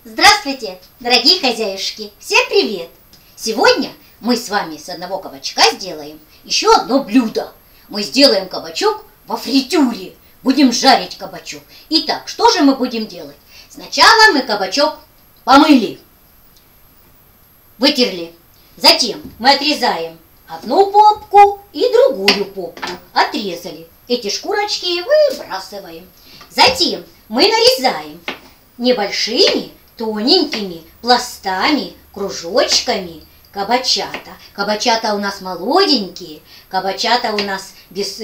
Здравствуйте, дорогие хозяюшки! Всем привет! Сегодня мы с вами с одного кабачка сделаем еще одно блюдо. Мы сделаем кабачок во фритюре. Будем жарить кабачок. Итак, что же мы будем делать? Сначала мы кабачок помыли, вытерли. Затем мы отрезаем одну попку и другую попку. Отрезали. Эти шкурочки выбрасываем. Затем мы нарезаем небольшими тоненькими пластами, кружочками кабачата. Кабачата у нас молоденькие, кабачата у нас без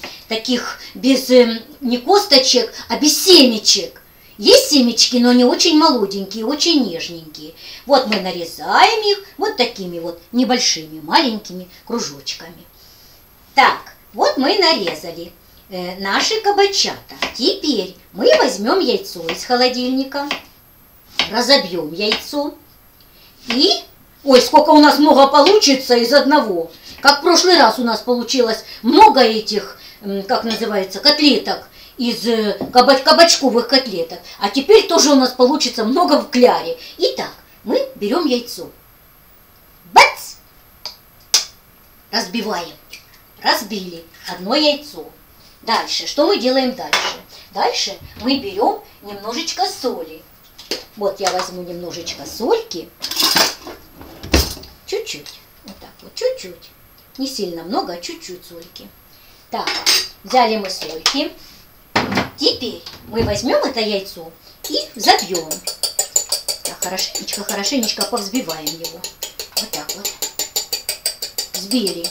не косточек, а без семечек. Есть семечки, но они очень молоденькие, очень нежненькие. Вот мы нарезаем их вот такими вот небольшими маленькими кружочками. Так, вот мы нарезали наши кабачата. Теперь мы возьмем яйцо из холодильника, разобьем яйцо и... Ой, сколько у нас много получится из одного. Как в прошлый раз у нас получилось много этих, как называется, котлеток, из кабачковых котлеток. А теперь тоже у нас получится много в кляре. Итак, мы берем яйцо. Бац! Разбиваем. Разбили одно яйцо. Дальше, что мы делаем дальше? Дальше мы берем немножечко соли. Вот я возьму немножечко сольки. Чуть-чуть. Вот так вот, чуть-чуть. Не сильно много, а чуть-чуть сольки. Так, взяли мы сольки. Теперь мы возьмем это яйцо и забьем. Так, хорошенечко повзбиваем его. Вот так вот. Взбили.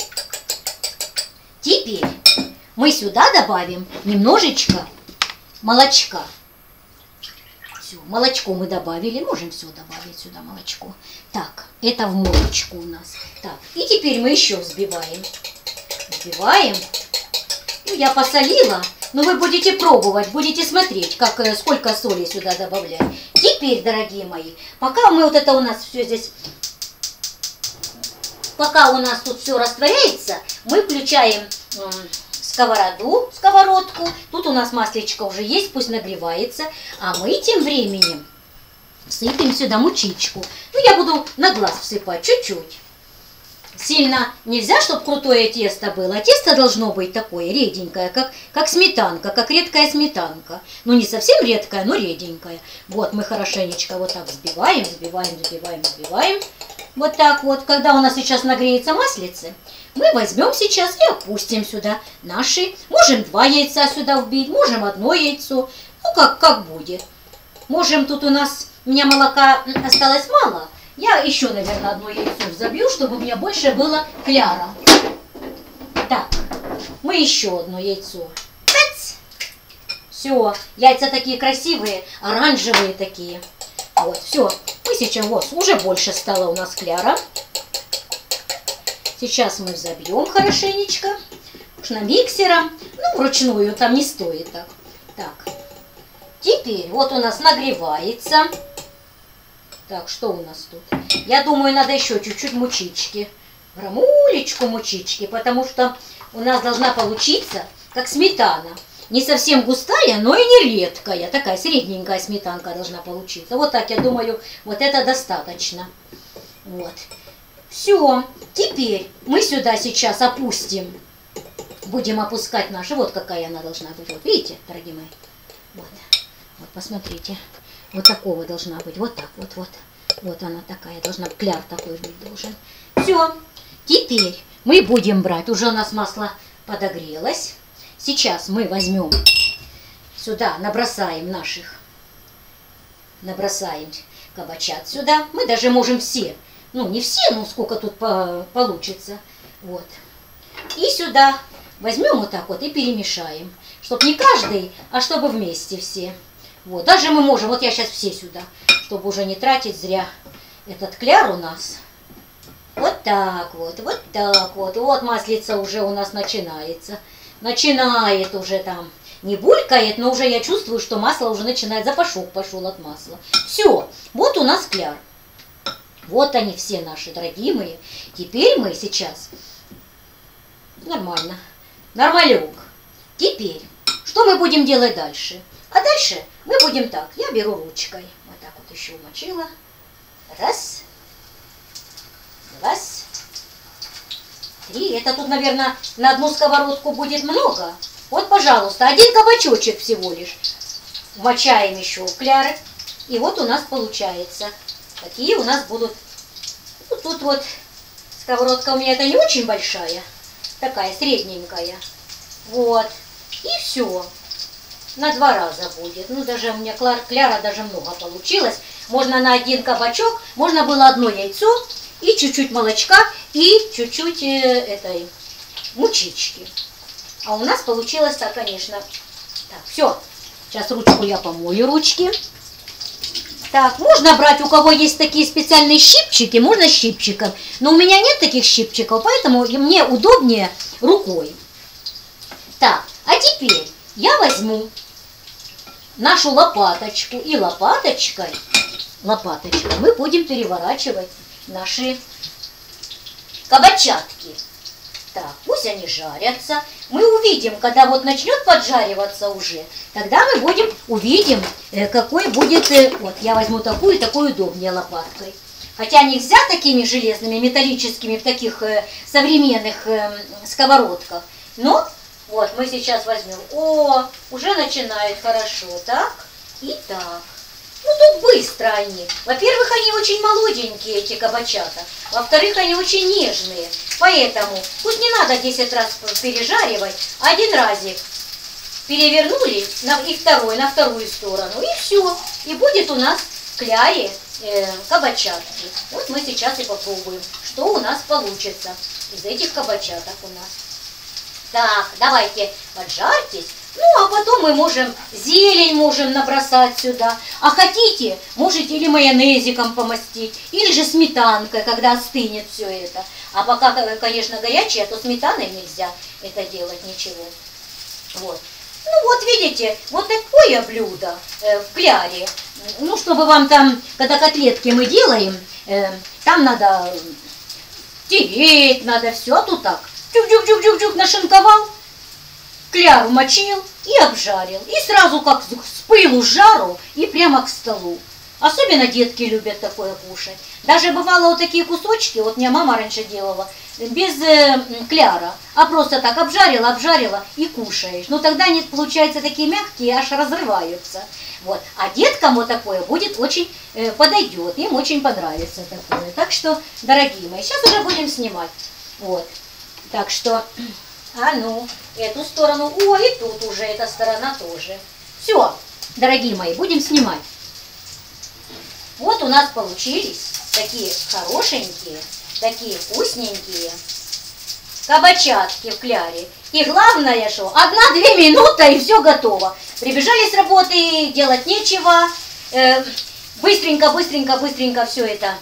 Теперь мы сюда добавим немножечко молочка. Все, молочко мы добавили. Можем все добавить сюда, молочко. Так, это в молочку у нас. Так, и теперь мы еще взбиваем. Взбиваем. Ну, я посолила, но вы будете пробовать, будете смотреть, сколько соли сюда добавлять. Теперь, дорогие мои, пока мы вот это у нас все здесь... Пока у нас тут все растворяется, мы включаем сковородку. Тут у нас маслечко уже есть, пусть нагревается. А мы тем временем всыпем сюда мучичку. Ну, я буду на глаз всыпать чуть-чуть. Сильно нельзя, чтобы крутое тесто было. Тесто должно быть такое реденькое, как сметанка, как редкая сметанка. Ну, не совсем редкая, но реденькая. Вот мы хорошенечко вот так взбиваем. Вот так вот. Когда у нас сейчас нагреется маслице, мы возьмем сейчас и опустим сюда наши. Можем 2 яйца сюда вбить, можем 1 яйцо. Ну, как будет. Можем, тут у меня молока осталось мало. Я еще, наверное, 1 яйцо взобью, чтобы у меня больше было кляра. Так, мы еще 1 яйцо. Все, яйца такие красивые, оранжевые такие. Вот, все. Мы сейчас, вот, уже больше стало у нас кляра. Сейчас мы взобьем хорошенечко. Уж на миксером. Ну, вручную там не стоит так. Так. Теперь вот у нас нагревается. Так, что у нас тут? Я думаю, надо еще чуть-чуть мучички. Грамулечку мучички, потому что у нас должна получиться как сметана. Не совсем густая, но и не редкая. Такая средненькая сметанка должна получиться. Вот так, я думаю, вот это достаточно. Вот. Все. Теперь мы сюда сейчас опустим. Будем опускать наши. Вот какая она должна быть. Вот, видите, дорогие мои? Вот. Вот, посмотрите. Вот такого должна быть. Вот так вот, вот. Вот она такая должна. Кляр такой быть должен. Все. Теперь мы будем брать. Уже у нас масло подогрелось. Сейчас мы возьмем сюда, набросаем кабачат сюда. Мы даже можем все, ну не все, но сколько тут получится. Вот. И сюда возьмем вот так вот и перемешаем. Чтобы не каждый, а чтобы вместе все. Вот. Даже мы можем, вот я сейчас все сюда, чтобы уже не тратить зря этот кляр у нас. Вот так вот, вот так вот. Вот маслица уже у нас начинается. Начинает уже там, не булькает, но уже я чувствую, что масло уже начинает, запашок пошел от масла. Все, вот у нас кляр. Вот они все наши дорогие мои. Теперь мы сейчас, нормалек. Теперь, что мы будем делать дальше? А дальше мы будем так, я беру ручкой, вот так вот еще умочила. Раз, два, три. Это тут, наверное, на одну сковородку будет много. Вот, пожалуйста, один кабачочек всего лишь. Вмочаем еще кляр. И вот у нас получается. Такие у нас будут. Ну, тут вот сковородка у меня это не очень большая. Такая средненькая. Вот. И все. На 2 раза будет. Ну, даже у меня кляра даже много получилось. Можно на один кабачок, можно было одно яйцо и чуть-чуть молочка и чуть-чуть этой мучички. А у нас получилось так, конечно. Так, все. Сейчас ручку я помою, ручки. Так, можно брать, у кого есть такие специальные щипчики, можно щипчиком. Но у меня нет таких щипчиков, поэтому мне удобнее рукой. Так, а теперь я возьму нашу лопаточку и лопаточкой мы будем переворачивать наши кабачатки. Так, пусть они жарятся. Мы увидим, когда вот начнет поджариваться уже, тогда мы увидим, какой будет, вот я возьму такую удобнее лопаткой. Хотя нельзя такими железными, металлическими, в таких современных сковородках. Но вот мы сейчас возьмем. О, уже начинает хорошо. Так и так. Ну, тут быстро они. Во-первых, они очень молоденькие, эти кабачата. Во-вторых, они очень нежные. Поэтому пусть не надо 10 раз пережаривать. Один разик перевернули и второй на вторую сторону. И все. И будет у нас в кляре кабачатки. Вот мы сейчас и попробуем, что у нас получится из этих кабачаток у нас. Так, давайте поджарьтесь. Ну, а потом мы можем зелень набросать сюда. А хотите, можете или майонезиком помастить, или же сметанкой, когда остынет все это. А пока, конечно, горячее, то сметаной нельзя это делать ничего. Вот. Ну, вот видите, вот такое блюдо в кляре. Ну, чтобы вам там, когда котлетки мы делаем, там надо тереть, надо все, а тут так. Чук-чук-чук-чук-чук нашинковал, кляр умочил и обжарил. И сразу как с пылу, с жару и прямо к столу. Особенно детки любят такое кушать. Даже бывало вот такие кусочки, вот меня мама раньше делала, без кляра, а просто так обжарила и кушаешь. Но тогда они получаются такие мягкие, аж разрываются. Вот. А деткам вот такое будет очень подойдет, им очень понравится такое. Так что, дорогие мои, сейчас уже будем снимать. Вот. Так что, а ну, эту сторону, о, и тут уже эта сторона тоже. Все, дорогие мои, будем снимать. Вот у нас получились такие хорошенькие, такие вкусненькие кабачатки в кляре. И главное, что 1-2 минуты и все готово. Прибежали с работы, делать нечего. Быстренько все это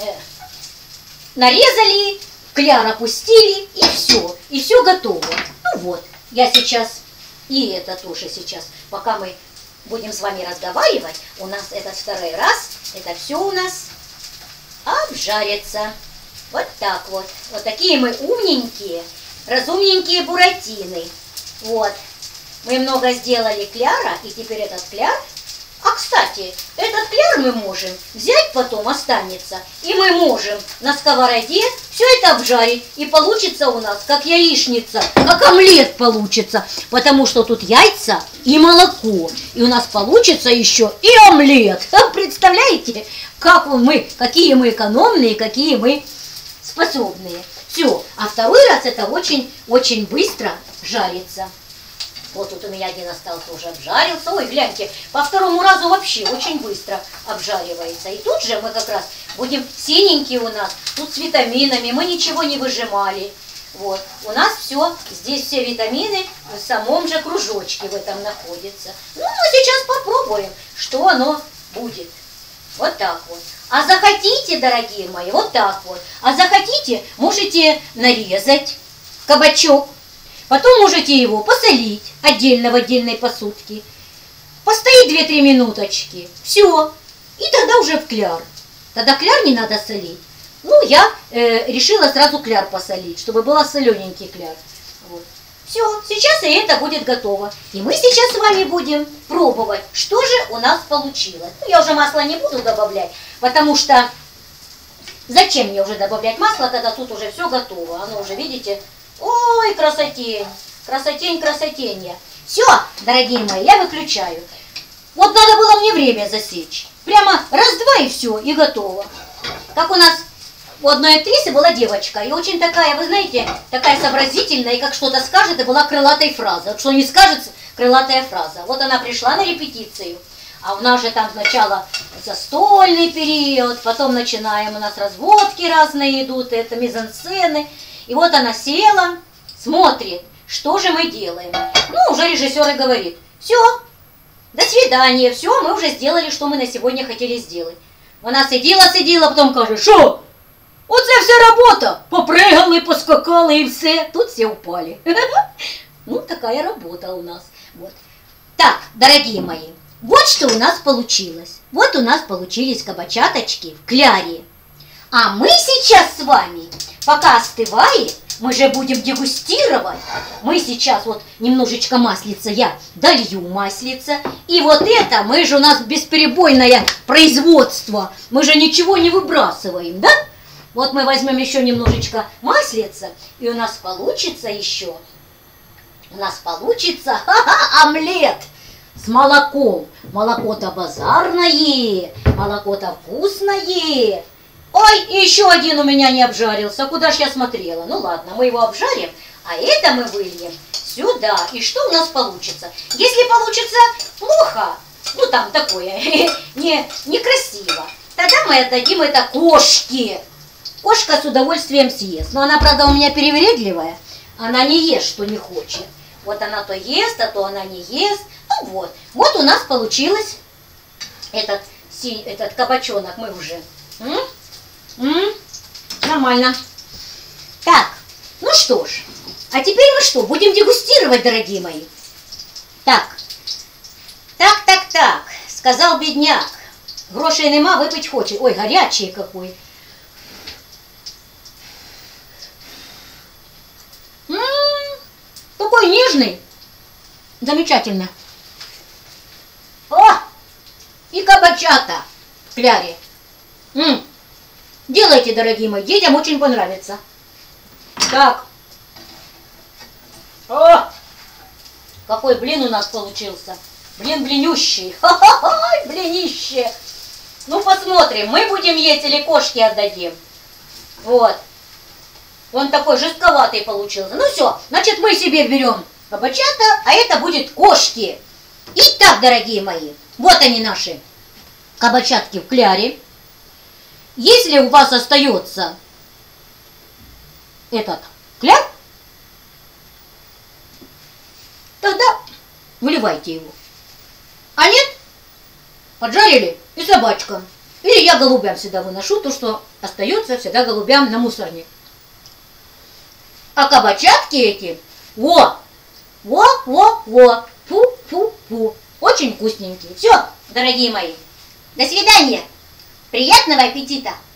нарезали. Кляр опустили, и все готово. Ну вот, я сейчас, и это тоже сейчас, пока мы будем с вами разговаривать, у нас этот второй раз, это все у нас обжарится. Вот так вот. Вот такие мы умненькие, разумненькие буратины. Вот. Мы много сделали кляра, и теперь этот кляр. А, кстати, этот кляр мы можем взять, потом останется, и мы можем на сковороде все это обжарить, и получится у нас как яичница, как омлет получится, потому что тут яйца и молоко, и у нас получится еще и омлет. Представляете, какие мы экономные, какие мы способные. Все, а второй раз это очень быстро жарится. Вот тут у меня один остался, уже обжарился. Ой, гляньте, по второму разу вообще очень быстро обжаривается. И тут же мы как раз будем синенькие у нас, тут с витаминами, мы ничего не выжимали. Вот, у нас все, здесь все витамины в самом же кружочке в этом находятся. Ну, мы сейчас попробуем, что оно будет. Вот так вот. А захотите, дорогие мои, вот так вот. А захотите, можете нарезать кабачок. Потом можете его посолить отдельно в отдельной посудке. Постоит 2-3 минуточки. Все. И тогда уже в кляр. Тогда кляр не надо солить. Ну, я решила сразу кляр посолить, чтобы был солененький кляр. Вот. Все, сейчас и это будет готово. И мы сейчас с вами будем пробовать, что же у нас получилось. Ну, я уже масло не буду добавлять, потому что зачем мне уже добавлять масло, когда тут уже все готово. Оно уже, видите, ой, красотень, красотень, красотенья. Все, дорогие мои, я выключаю. Вот надо было мне время засечь. Прямо раз-два и все, и готово. Как у нас у одной актрисы была девочка, и очень такая, вы знаете, такая сообразительная, и как что-то скажет, и была крылатой фраза. Что не скажет, крылатая фраза. Вот она пришла на репетицию, а у нас же там сначала застольный период, потом начинаем, у нас разводки разные идут, это мизансцены. И вот она села, смотрит, что же мы делаем. Ну, уже режиссер и говорит, все, до свидания, все, мы уже сделали, что мы на сегодня хотели сделать. Вона сиділа, потом каже, що? Оце вся работа. Попрыгали, поскакали и все. Тут все упали. Ну, такая работа у нас. Вот. Так, дорогие мои, вот что у нас получилось. Вот у нас получились кабачаточки в кляре. А мы сейчас с вами, пока остывает, мы же будем дегустировать. Мы сейчас вот немножечко маслица я долью маслица. И вот это мы же у нас бесперебойное производство. Мы же ничего не выбрасываем, да? Вот мы возьмем еще немножечко маслица. И у нас получится еще. У нас получится омлет с молоком. Молоко-то базарное. Молоко-то вкусное. Ой, и еще один у меня не обжарился. Куда ж я смотрела? Ну ладно, мы его обжарим, а это мы выльем сюда. И что у нас получится? Если получится плохо, ну там такое, некрасиво, тогда мы отдадим это кошке. Кошка с удовольствием съест. Но она, правда, у меня перевередливая. Она не ест, что не хочет. Вот она то ест, а то она не ест. Ну вот. Вот у нас получилось этот кабачонок. Мы уже... Нормально. Так, ну что ж. А теперь мы что, будем дегустировать, дорогие мои? Так, сказал бедняк. Грошей нема, выпить хочет. Ой, горячий какой. Такой нежный. Замечательно. О, и кабачата в кляре. Делайте, дорогие мои, детям очень понравится. Так. О, какой блин у нас получился. Блин, блинющий. Ха-ха-ха, блинище. Ну, посмотрим, мы будем есть или кошке отдадим. Вот. Он такой жестковатый получился. Ну все, значит, мы себе берем кабачата, а это будет кошки. Итак, дорогие мои, вот они наши кабачатки в кляре. Если у вас остается этот кляр, тогда выливайте его. А нет, поджарили и собачкам. Или я голубям всегда выношу, то, что остается всегда голубям на мусорник. А кабачатки эти, во, фу-фу-фу, очень вкусненькие. Все, дорогие мои, до свидания, приятного аппетита!